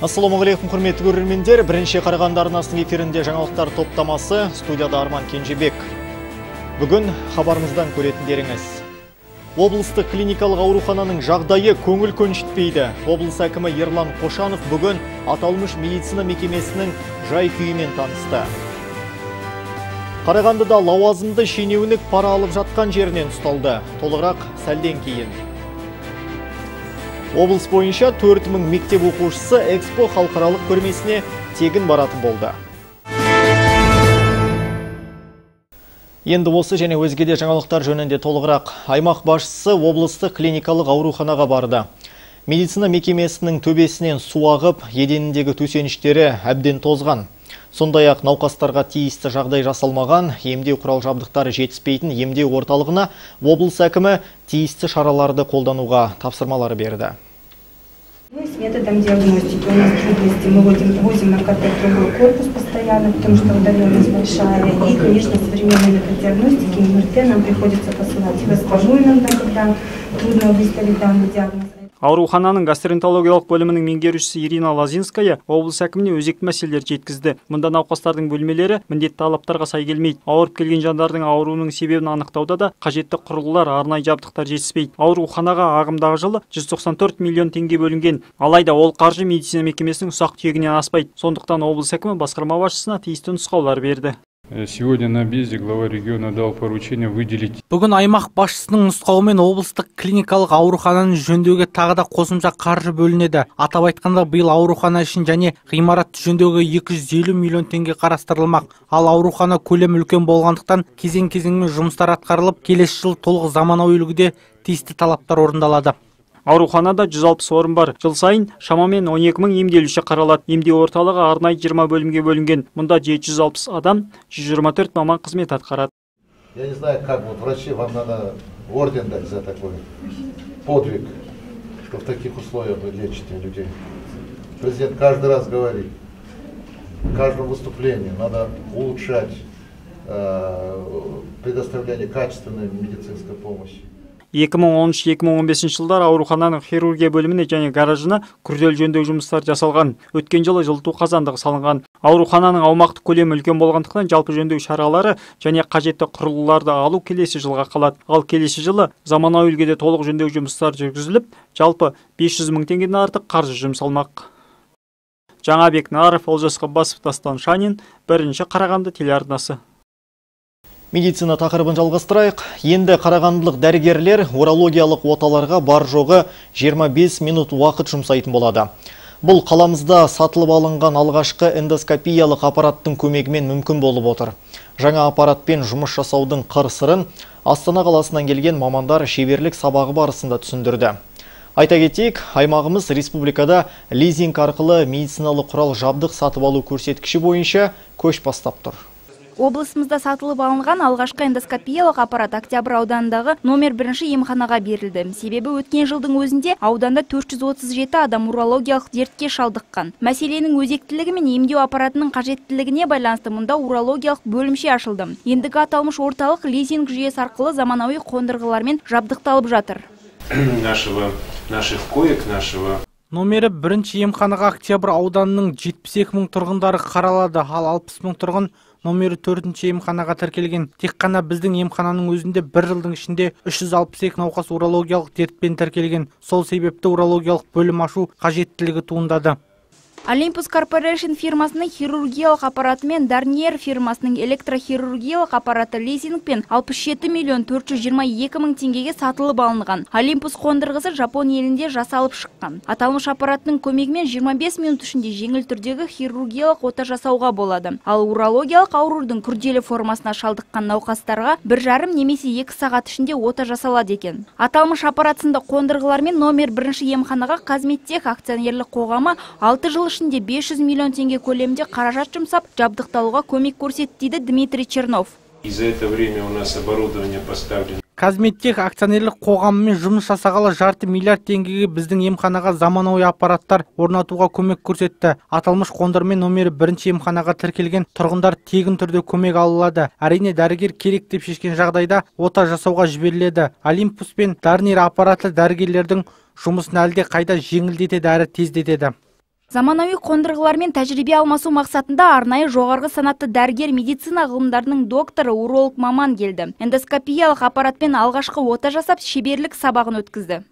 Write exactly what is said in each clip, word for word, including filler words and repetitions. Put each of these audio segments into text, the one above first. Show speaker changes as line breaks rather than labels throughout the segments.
Ассалаумағалейкум, құрметті көрермендер. Бірінші Қарағанды арнасының эфирінде жаңалықтар топтамасы, студияда Арман Кенжебек. Бүгін хабарымыздан көретіндеріңіз. Облыстық клиникалық аурухананың жағдайы көңіл көншітпейді. Облыс әкімі Ерлан Қошанов бүгін аталмыш медицина мекемесінің жай күйімен танысты. Қарағандыда лауазымды шенеунік пара алып жатқан жерінен ұсталды. Толығырақ сәлден кейін. Облыс бойынша төрт мың мектеп оқушысы Экспо халықаралық көрмесіне тегін баратын болды. Енді осы және өзгеде жаңалықтар жөнінде толығырақ. Аймақ басшысы облыстық клиникалық ауруханаға барды. Медицина мекемесінің төбесінен су ағып, еденіндегі төсеніштері әбден тозған. Сондай-ақ науқастарға тиісті жағдай жасалмаған, емдеу құрал жабдықтары жетіспейтін емдеу орталығына облыс әкімі тиісті шараларды қолдануға тапсырмалар берді.
С методом диагностики у нас трудности. Мы возим на ка тэ круглый корпус постоянно, потому что удаленность большая. И, конечно, современные методы диагностики эм эр тэ нам приходится посылать в госпожу иногда, когда трудно выставить данный диагноз.
Аурухананың гастроэнтерологиялық бөлімінің меңгерушісі Ирина Лазинская облыс әкіміне өзекті мәселелер жеткізді. Мұнда науқастардың бөлмелері міндетті талаптарға сай келмейді. Ауырып келген жандардың ауруының себебін анықтауда да қажетті құрылғылар, арнайы жабдықтар жетіспейді. Ауруханаға ағымдағы жылы жүз тоқсан төрт миллион теңге бөлінген. Алайда ол қаржы медицина мекемесінің ұсақ түйегінен аспайды. Сондықтан облыс әкімі басқарма басшысына тиісті нұсқаулар берді.
Сегодня на объезде глава региона дал поручение выделить.
Бүгін аймақ басшысының нұсқауымен облыстық клиникалық аурухананың жөндеуге тағы да қосымша қаржы бөлінеді. Атап айтқанда биыл аурухана үшін және ғимарат жөндеуге екі жүз елу миллион теңге қарастырылмақ. Ал аурухана көлемі үлкен болғандықтан кезең-кезеңмен жұмыстар атқарылып, келесі жыл толық заманауи үлгіде тиісті талаптар орындалады.
Ауруханада жүз алпыс орын бар. Жыл сайын шамамен он екі мың емделуші қаралады. Емдеу орталығы арнайы жиырма бөлімге бөлінген. Мұнда жеті жүз алпыс адам, жүз жиырма төрт маман қызмет атқарады.
Я не знаю, как вот врачи, вам надо орден дать за такой подвиг, что в таких условиях вы лечите людей. Президент каждый раз говорит, в каждом выступлении надо улучшать э, предоставление качественной медицинской помощи.
екі мың он үш екі мың он бесінші жылдар аурухананың хирургия бөліміне және гаражына күрделі жөндеу жұмыстары жасалған. Өткен жылы жылыту қазандығы салынған. Аурухананың аумақтық көлемі үлкен болғандықтан жалпы жөндеу шаралары және қажетті құрылғыларды алу келесі жылға қалады. Ал келесі жылы заманауи үлгіде толық жөндеу жұмыстары жүргізіліп, жалпы бес жүз мың теңгеден артық қаржы жұмсалмақ. Жаңабек Наров, Олжас Ғаббасов, Дастан Шанин, бірінші Қарағанды телеарнасы.
Медицина тақырыбын жалғастырайық. Енді қарағандылық дәрігерлер урологиялық оталарға бар жоғы жиырма бес минут уақыт жұмсайтын болады. Бұл қаламызда сатылып алынған алғашқы эндоскопиялық аппараттың көмегімен мүмкін болып отыр. Жаңа аппаратпен жұмыс жасаудың қыр-сырын Астана қаласынан келген мамандар шеберлік сабағы барысында түсіндірді. Айта кетейік, аймағымыз республикада лизинг арқылы медициналық құрал жабдық сатып алу көрсеткіші бойынша көш бастап тұр.
Облысымызда сатылып алынған алғашқы эндоскопиялық аппарат Октябрь ауданындағы номер бірінші емханаға берілді. Себебі өткен жылдың өзінде ауданда төрт жүз отыз жеті адам урологиялық дертке шалдыққан. Мәселенің өзектілігі мен емдеу аппаратының қажеттілігіне байланысты мұнда урологиялық бөлімше ашылды. Ендігі аталмыш орталық лизинг жүйесі арқылы заманауи қондырғылармен жабдықталып жатыр.
Нашего, наших коек, нашего...
Номері бірінші емханаға Октябрь ауданының жетпіс екі мың тұрғындары қаралады, ал алпыс мың тұрғын номері төртінші емханаға тіркелген. Тек қана біздің емхананың өзінде бір жылдың ішінде үш жүз алпыс екі науқас урологиялық дертпен тіркелген. Сол себепті урологиялық бөлім ашу қажеттілігі туындады.
Olympus Corporation фирмасының хирургиялық аппараты мен Дарниер фирмасының электрохирургиялық аппараты лизингпен алпыс жеті миллион төрт жүз жиырма екі мың теңгеге сатылып алынған. Olympus қондырғысы Жапон елінде жасалып шыққан. Аталмыш аппараттың көмегімен жиырма бес минут ішінде жеңіл түрдегі хирургиялық ота жасауға болады. Ал урологиялық аурудың күрделі формасына шалдыққан науқастарға бір жарым немесе екі сағат ішінде ота жасалады екен. Аталмыш аппаратсында қондырғылармен номер бірінші емханаға Казмедтех акционерлік қоғамы алты жыл ішінде бес жүз миллион теңге көлемінде қаражат жұмсап, жабдықталуға көмек көрсетті дейді Дмитрий Чернов.
И за это время у нас оборудование поставлено.
Казмедтех акционерлік қоғамымен жұмыс жасағалы жарты миллиард теңгеге біздің емханаға заманауи аппараттар орнатуға көмек көрсетті. Аталмыш қондырғымен номері бірінші емханаға тіркелген тұрғындар тегін түрде көмек алады. Әрине дәрігер керек деп шешкен жағдайда ота жасауға жіберіледі. Olympus пен Дарниер аппараты дәрігерлердің жұмысын әлде қайда жеңілдетеді әрі тездетеді.
Заманауи қондырғылармен тәжірибе алмасу мақсатында арнайы жоғарғы санатты дәрігер медицина ғылымдарының докторы уролог маман келді. Эндоскопиялық аппаратпен алғашқы ота жасап, шеберлік сабағын өткізді.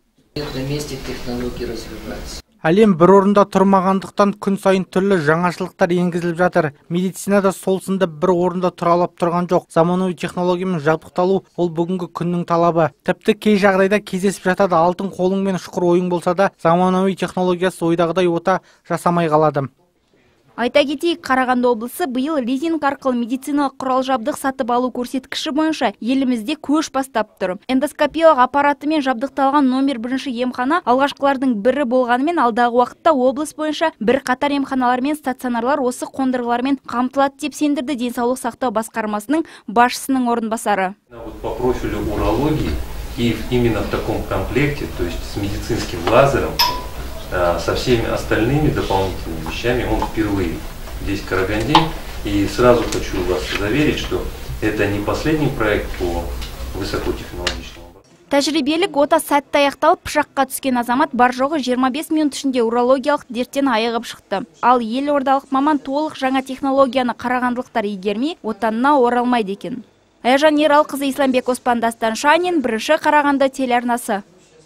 Әлем бір орында тұрмағандықтан күн сайын түрлі жаңашылықтар енгізіліп жатыр. Медицинада сол сынды бір орында тұралап тұрған жоқ. Заманауи технологиямен жабдықталу ол бүгінгі күннің талабы. Тіпті кей жағдайда кездесіп жатады. Алтын қолыңмен шұқыр ойың болса да, заманауи технологиясы ойдағыдай ота жасамай қалады.
Айта кетейік, Қарағанды облысы биыл лизинг арқылы медициналық құрал жабдық сатып алу көрсеткіші бойынша елімізде көш бастап тұр. Эндоскопиялық аппаратымен жабдықталған номер бірінші емхана алғашқылардың бірі болғанымен, алдағы уақытта облыс бойынша бір қатар емханалар мен стационарлар осы қондырғылармен қамтылады деп сендірді денсаулық сақтау басқармасының басшысының орынбасары.
По профилю урологии и именно в таком комплекте, то есть с медицинским лазером, со всеми остальными дополнительными вещами он впервые здесь в Караганде. И сразу хочу вас заверить, что это не последний проект по высокотехнологичному.
Тәжірибелік ота сәтті аяқталып, пышаққа түскен азамат бар жоғы жиырма бес минут ішінде урологиялық дерттен айығып шықты. Ал елордалық маман толық жаңа технологияны қарағандылықтар игермей, отанына оралмайды екен. Аяжан Ералқызы, Исламбек Оспан, Дастан Шанин, бірінші Қарағанды телеарнасы.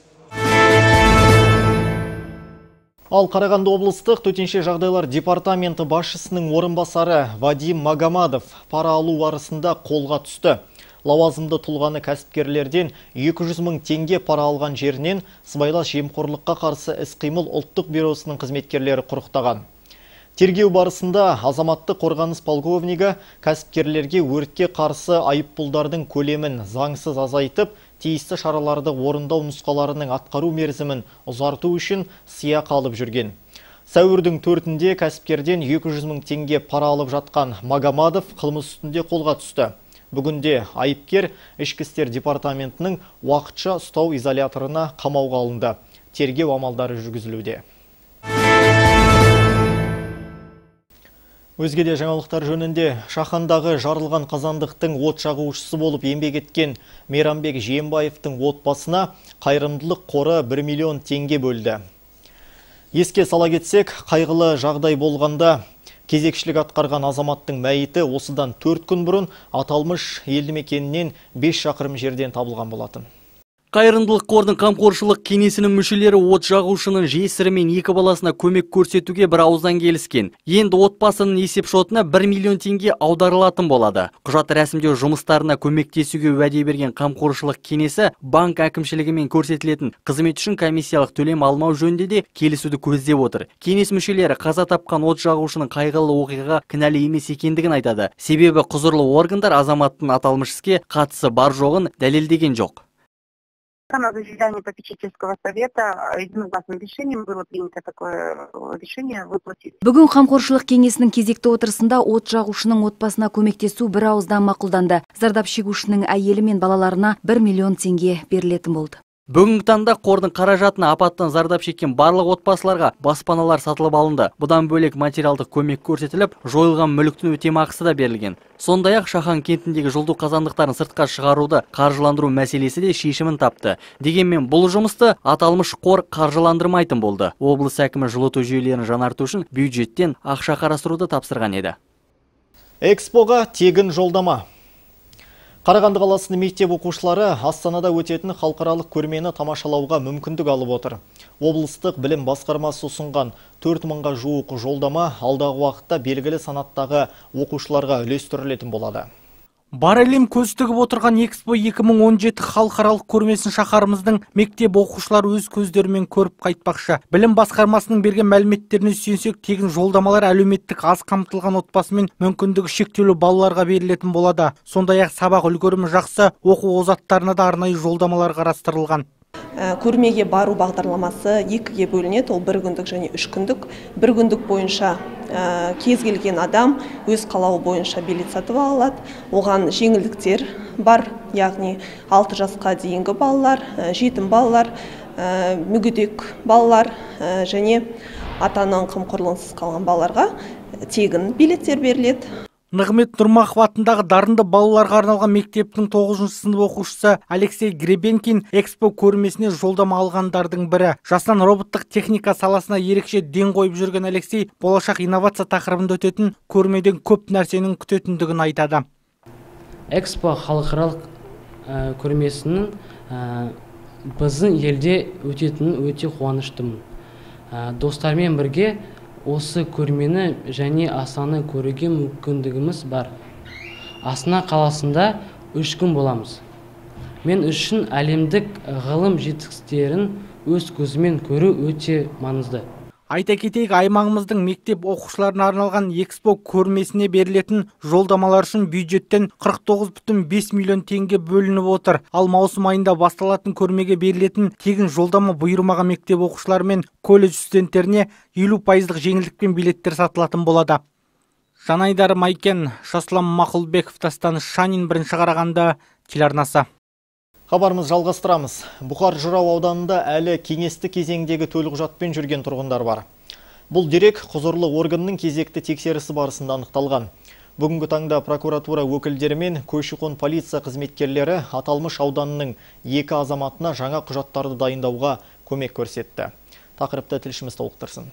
Ал Қарағанды облыстық төтенше жағдайлар департаменті басшысының орынбасары Вадим Магомадов пара алу барысында қолға түсті. Лауазымды тұлғаны кәсіпкерлерден екі жүз мың теңге пара алған жерінен сыбайлас жемқорлыққа қарсы іс-қимыл ұлттық бюросының қызметкерлері құрықтаған. Тергеу барысында азаматтық қорғаныс полковнигі кәсіпкерлерге өртке қарсы айыппұлдардың көлемін заңсыз азайтып, тиісті шараларды орындау нұсқаларының атқару мерзімін ұзарту үшін сыйақы алып жүрген. Сәуірдің төртінде кәсіпкерден екі жүз мың теңге пара алып жатқан Магомадов қылмыс үстінде қолға түсті. Бүгінде айыпкер ішкі істер департаментінің уақытша ұстау изоляторына қамауға алынды. Тергеу амалдары жүргізілуде. Өзгеде жаңалықтар жөнінде Шахандағы жарылған қазандықтың от жағушысы болып еңбек еткен Мейрамбек Жиенбаевтың отбасына қайырымдылық қоры бір миллион теңге бөлді. Еске сала кетсек, қайғылы жағдай болғанда кезекшілік атқарған азаматтың мәйіті осыдан төрт күн бұрын аталмыш елді мекенінен бес шақырым жерден табылған болатын.
Қайырымдылық қордың қамқоршылық кеңесінің мүшелері от жағушының жесірі мен екі баласына көмек көрсетуге бір ауыздан келіскен. Енді отбасының есеп шотына бір миллион теңге аударылатын болады. Құжат рәсімдеу жұмыстарына көмектесуге уәде берген қамқоршылық кеңесі банк әкімшілігімен көрсетілетін қызмет үшін комиссиялық төлем алмау жөнінде де келісуді көздеп отыр. Кеңес мүшелері қаза тапқан от жағушының қайғылы оқиғаға кінәлі емес екендігін айтады. Себебі құзырлы органдар азаматтың аталмыш іске қатысы бар жоғын дәлелдеген жоқ.
На заседании попечительского совета единогласным решением было принято такое решение выплатить.
Бүгін қамқоршылық кеңесінің кезекті отырысында от жағушының отбасына көмектесу бір ауыздан мақұлданды. Зардап шегушінің әйелі мен балаларына бір миллион теңге берілетін болды.
Бүгінгі таңда қордың қаражатына апаттан зардап шеккен барлық отбасыларға баспаналар сатылып алынды. Бұдан бөлек материалдық көмек көрсетіліп, жойылған мүліктің өтемақысы да берілген. Сондай-ақ Шахан кентіндегі жылыту қазандықтарын сыртқа шығаруды қаржыландыру мәселесі де шешімін тапты. Дегенмен бұл жұмысты аталмыш қор қаржыландырмайтын болды. Облыс әкімі жылыту жүйелерін жаңарту үшін бюджеттен ақша қарастыруды тапсырған еді.
Экспоға тегін жолдама. Қарағанды қаласының мектеп оқушылары Астанада өтетін халықаралық көрмені тамашалауға мүмкіндік алып отыр. Облыстық білім басқармасы ұсынған төрт мыңға жуық жолдама алдағы уақытта белгілі санаттағы оқушыларға үлестірілетін болады.
Бар әлем көз тігіп отырған Экспо екі мың он жеті халықаралық көрмесін шаһарымыздың мектеп оқушылары өз көздерімен көріп қайтпақшы. Білім басқармасының берген мәліметтеріне сүйенсек, тегін жолдамалар әлеуметтік аз қамтылған отбасы мен мүмкіндігі шектеулі балаларға берілетін болады. Сондай-ақ сабақ үлгерімі жақсы оқу озаттарына да арнайы жолдамалар қарастырылған.
Көрмеге бару бағдарламасы екіге бөлінеді, ол бір күндік және үш күндік. Бір күндік бойынша кез келген адам өз қалауы бойынша билет сатып алады. Оған жеңілдіктер бар, яғни алты жасқа дейінгі балалар, жетім балалар, мүгедек балалар және ата-ананың қамқорлығынсыз қалған балаларға тегін билеттер беріледі.
Нығмет Нұрмақов атындағы дарынды балаларға арналған мектептің тоғызыншы сынып оқушысы Алексей Гребенкин экспо көрмесіне жолдама алғандардың бірі. Жасынан роботтық техника саласына ерекше ден қойып жүрген Алексей болашақ инновация тақырыбында өтетін көрмеден көп нәрсенің күтетіндігін айтады.
Экспо халықаралық көрмесінің біздің елде өтетінін өте қуаныштымын. Достармен бірге осы көрмені және Астана көруге мүмкіндігіміз бар. Астана қаласында үш күн боламыз. Мен үшін әлемдік ғылым жетістіктерін өз көзімен көру өте маңызды.
Айта кетейік, аймағымыздың мектеп оқушыларына арналған экспо көрмесіне берілетін жолдамалар үшін бюджеттен қырық тоғыз бүтін бес миллион теңге бөлініп отыр. Ал маусым айында басталатын көрмеге берілетін тегін жолдама бұйырмаған мектеп оқушылары мен колледж студенттеріне елу пайыздық жеңілдікпен билеттер сатылатын болады. Жанайдар Майкен, Жаслан Мақұлбеков, Дастан Шанин, бірінші Қарағанды телеарнасы.
Хабарымыз жалғастырамыз. Бұқар Жырау ауданында әлі кеңесті кезеңдегі төлқұжатпен жүрген тұрғындар бар. Бұл дерек құзырлы органның кезекті тексерісі барысында анықталған. Бүгінгі таңда прокуратура өкілдері мен көші-қон полиция қызметкерлері аталмыш ауданның екі азаматына жаңа құжаттарды дайындауға көмек көрсетті. Тақырыпты тілшіміз толықтырсын.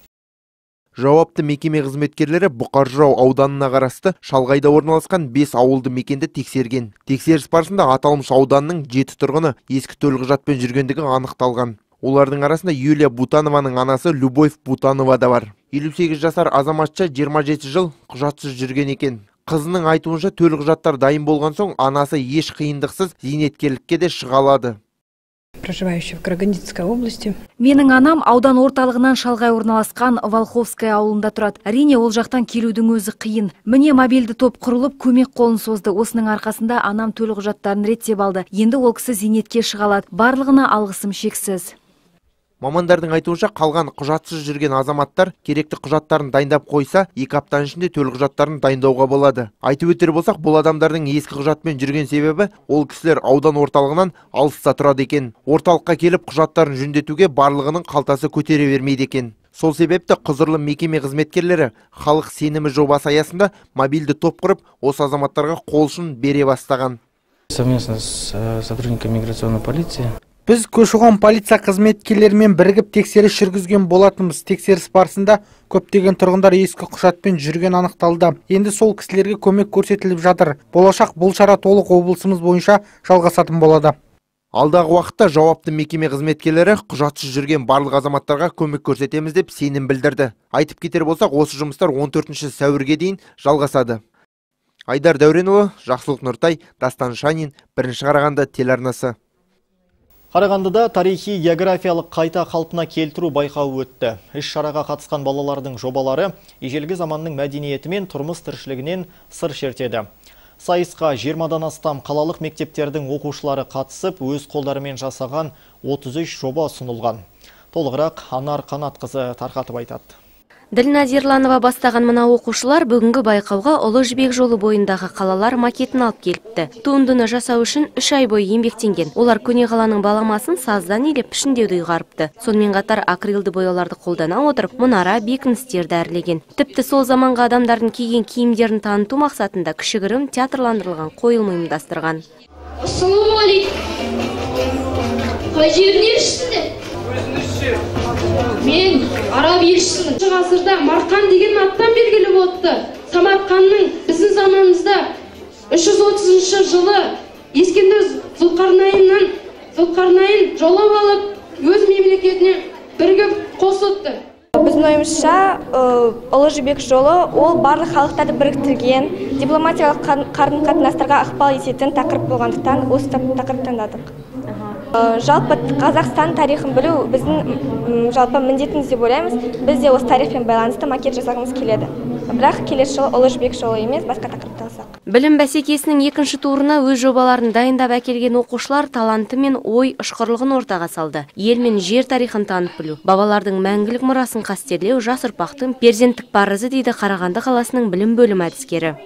Жауапты мекеме қызметкерлері Бұқар Жырау ауданына қарасты шалғайда орналасқан бес ауылды мекенді тексерген. Тексеріс барысында аталмыш ауданның жеті тұрғыны ескі төлқұжатпен жүргендігі анықталған. Олардың арасында Юлия Бутанованың анасы Любовь Бутанова да бар. елу сегіз жасар азаматша жиырма жеті жыл құжатсыз жүрген екен. Қызының айтуынша төлқұжаттар дайын болған соң анасы еш қиындықсыз зейнеткерлікке де шыға алады.
Проживающий в Карагандинской области.
Менің анам аудан орталығынан шалғай орналасқан Волховская ауылында тұрады. Әрине, ол жақтан келудің өзі қиын. Міне мобильді топ құрылып, көмек қолын созды. Осының арқасында анам төлқұжаттарын реттеп алды. Енді ол кісі зейнетке шыға алады. Барлығына алғысым шексіз.
Мамандардың айтуынша қалған құжатсыз жүрген азаматтар керекті құжаттарын дайындап қойса, екі аптаның ішінде төлқұжаттарын дайындауға болады. Айтып өтер болсақ, бұл адамдардың ескі құжатпен жүрген себебі ол кісілер аудан орталығынан алыста тұрады екен. Орталыққа келіп құжаттарын жөндетуге барлығының қалтасы көтере бермейді екен. Сол себепті құзырлы мекеме қызметкерлері халық сенімі жобасы аясында мобильді топ құрып, осы азаматтарға қол ұшын бере бастаған.
Совместно с сотрудниками миграционной полиции
Біз көші-қон полиция қызметкерлерімен бірігіп тексеріс жүргізген болатынбыз. Тексеріс барысында көптеген тұрғындар ескі құжатпен жүрген анықталды. Енді сол кісілерге көмек көрсетіліп жатыр. Болашақ бұл шара толық облысымыз бойынша жалғасатын болады.
Алдағы уақытта жауапты мекеме қызметкерлері құжатсыз жүрген барлық азаматтарға көмек көрсетеміз деп сенім білдірді. Айтып кетер болсақ, осы жұмыстар он төртінші сәуірге дейін жалғасады. Айдар Дәуренұлы, Жақсылық Нұртай, Дастан Шанин, бірінші Қарағанды телеарнасы.
Қарағандыда тарихи географиялық қайта қалпына келтіру байқауы өтті. Іс шараға қатысқан балалардың жобалары ежелгі заманның мәдениеті мен тұрмыс тіршілігінен сыр шертеді. Сайысқа жиырмадан астам қалалық мектептердің оқушылары қатысып, өз қолдарымен жасаған отыз үш жоба ұсынылған. Толығырақ Анар Қанатқызы тарқатып айтады.
Ділназир Ерланова бастаған мына оқушылар бүгінгі байқауға Ұлы Жібек жолы бойындағы қалалар макетін алып келіпті. Туындыны жасау үшін үш ай бойы еңбектенген. Олар көне қаланың баламасын саздан илеп пішіндеуді ұйғарыпты. Сонымен қатар акрилді бояуларды қолдана отырып, мұнара бекіністерді әрлеген. Тіпті сол заманғы адамдардың киген киімдерін таныту мақсатында кішігірім театрландырылған қойылым ұйымдастырған.
Мен араб елшісімін. Ғасырда Марқан деген аттан белгілі болыпты. Самарқанның біздің заманымызда үш жүз отызыншы жылы Ескендір Зұлқарнайыннан Зұлқарнайын жаулап алып, өз мемлекетіне бірігіп қосылды.
Біздің ойымызша, Ұлы Жібек жолы ол барлық халықтарды біріктірген, дипломатиялық қарым-қатынастарға ықпал ететін тақырып болғандықтан осы тақырып таңдадық. Жалпы Қазақстан тарихын білу біздің жалпы міндетіміз деп ойлаймыз. Біз де осы тарихпен байланысты макет жасағымыз келеді. Бірақ келесі жылы Ұлы Жібек жолы емес, басқа тақырыпты алсақ.
Білім бәсекесінің екінші турына өз жобаларын дайындап әкелген оқушылар таланты мен ой ұшқырлығын ортаға салды. Ел мен жер тарихын танып білу, бабалардың мәңгілік мұрасын қастерлеу жас ұрпақтың перзенттік парызы дейді Қарағанды қаласының білім бөлімі әдіскері.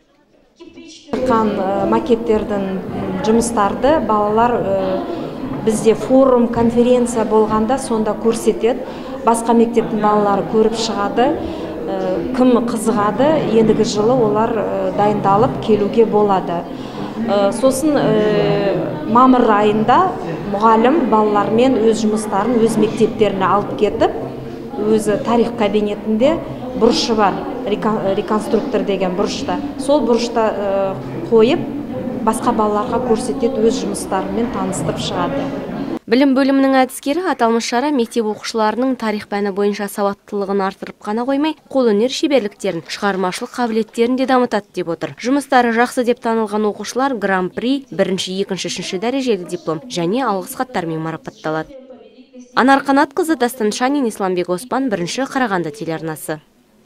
Макеттердің жұмыстарды балалар бізде форум, конференция болғанда сонда көрсетеді. Басқа мектептің балалары көріп шығады. кім қызығады, ендігі жылы олар дайындалып келуге болады. Сосын мамыр айында мұғалім балалармен өз жұмыстарын өз мектептеріне алып кетіп, өзі тарих кабинетінде бұрышы бар, реконструктор деген бұрышта. Сол бұрышта қойып, басқа балаларға көрсетеді, өз жұмыстарымен таныстырып шығады.
Білім бөлімінің әдіскері аталмыш шара мектеп оқушыларының тарих пәні бойынша сауаттылығын артырып қана қоймай, қолөнер шеберліктерін, шығармашылық қабілеттерін де дамытады деп отыр. Жұмыстары жақсы деп танылған оқушылар гран-при, бірінші, екінші, үшінші дәрежелі диплом және алғыс хаттармен марапатталады. Анар Қанатқызы, Дастан Шанин, Исламбек Оспан, бірінші Қарағанды телеарнасы.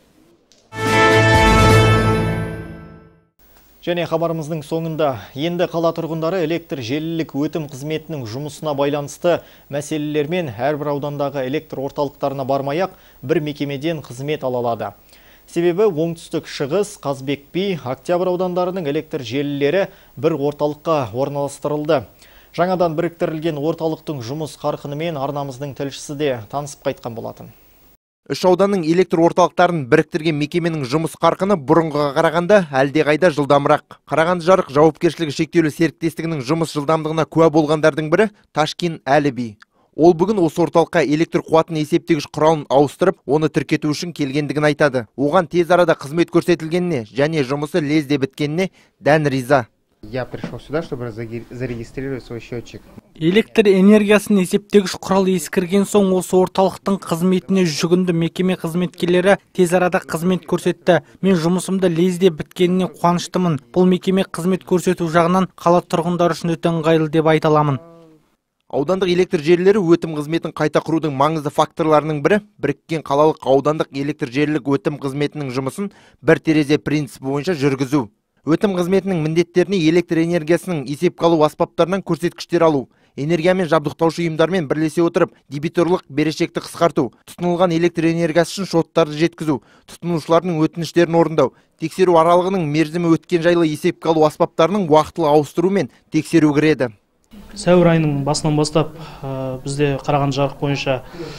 Және хабарымыздың соңында енді қала тұрғындары электр желілік өтім қызметінің жұмысына байланысты мәселелермен әрбір аудандағы электр орталықтарына бармай-ақ бір мекемеден қызмет ала алады. Себебі оңтүстік шығыс, Қазбек би, Октябрь аудандарының электр желілері бір орталыққа орналастырылды. Жаңадан біріктірілген орталықтың жұмыс қарқынымен арнамыздың тілшісі де танысып қайтқан болатын.
Үш ауданның электр орталықтарын біріктірген мекеменің жұмыс қарқыны бұрынғыға қарағанда әлдеқайда жылдамырақ. Қарағанды жарық жауапкершілігі шектеулі серіктестігінің жұмыс жылдамдығына куә болғандардың бірі Ташкин Әліби. Ол бүгін осы орталыққа электр қуатын есептегіш құралын ауыстырып, оны тіркету үшін келгендігін айтады. Оған тез арада қызмет көрсетілгеніне және жұмысы лезде біткеніне дән риза.
Я пришел сюда, чтобы зарегистрировать свой счетчик.
Электр энергиясын есептегіш құрал ескірген соң осы орталықтың қызметіне жүгінді. Мекеме қызметкерлері тез арада қызмет көрсетті. Мен жұмысымды лезде біткеніне қуаныштымын. Бұл мекеме қызмет көрсету жағынан қала тұрғындары үшін өте ыңғайлы деп айта аламын.
Аудандық электр желілері өтім қызметін қайта құрудың маңызды факторларының бірі біріккен қалалық аудандық электр желілік өтім қызметінің жұмысын бір терезе принципі бойынша жүргізу. Өтім қызметінің міндеттеріне электр энергиясының есепке алу аспаптарынан көрсеткіштер алу, энергиямен жабдықтаушы ұйымдармен бірлесе отырып дебиторлық берешекті қысқарту, тұтынылған электр энергиясы үшін шоттарды жеткізу, тұтынушылардың өтініштерін орындау, тексеру аралығының мерзімі өткен жайлы есепке алу аспаптарының уақытылы ауыстыру мен тексеру кіреді.
Сәуір айының басынан бастап бізде Қарағанды жарық бойынша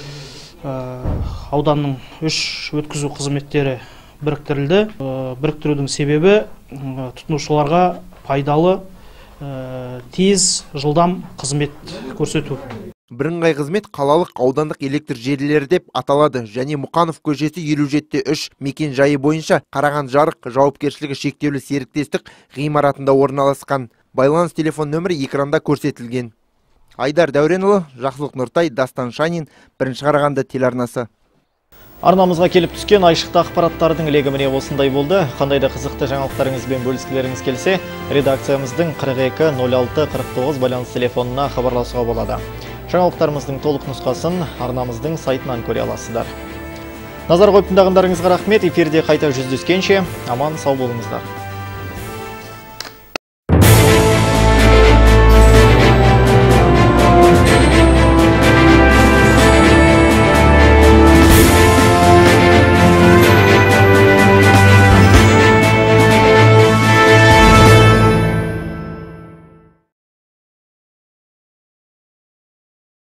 ауданның үш өткізу қызметтері біріктірілді. Біріктірудің себебі тұтынушыларға пайдалы, тез, жылдам қызмет көрсету.
Бірыңғай қызмет қалалық аудандық электр желілері деп аталады және Мұқанов көшесі елу жеті үш мекен жайы бойынша Қарағанды жарық жауапкершілігі шектеулі серіктестік ғимаратында орналасқан. Байланыс телефон нөмірі экранда көрсетілген. Айдар Дәуренұлы, Жақсылық Нұртай, Дастан Шанин, бірінші Қарағанды телеарнасы.
Арнамызға келіп түскен айшықты ақпараттардың легі міне осындай болды. Қандай да қызықты жаңалықтарыңызбен бөліскілеріңіз келсе, редакциямыздың қырық екі нөл алты қырық тоғыз байланыс телефонына хабарласуға болады. Жаңалықтарымыздың толық нұсқасын арнамыздың сайтынан көре аласыздар. Назар қойып тыңдағандарыңызға рахмет. Эфирде қайта жүздескенше аман сау болыңыздар.